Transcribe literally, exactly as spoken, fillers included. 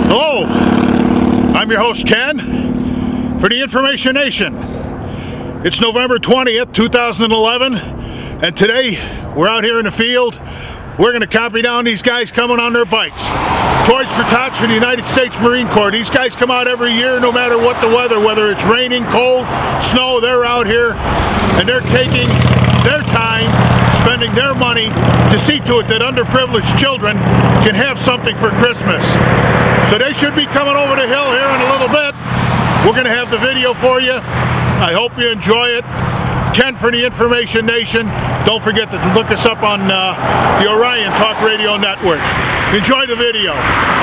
Hello, I'm your host Ken for the Information Nation. It's November twentieth, two thousand eleven, and today we're out here in the field. We're going to copy down these guys coming on their bikes. Toys for Tots for the United States Marine Corps. These guys come out every year no matter what the weather, whether it's raining, cold, snow, they're out here and they're taking their time, spending their money to see to it that underprivileged children can have something for Christmas. So they should be coming over the hill here in a little bit. We're going to have the video for you. I hope you enjoy it. Ken for the Information Nation. Don't forget to look us up on uh, the Orion Talk Radio Network. Enjoy the video.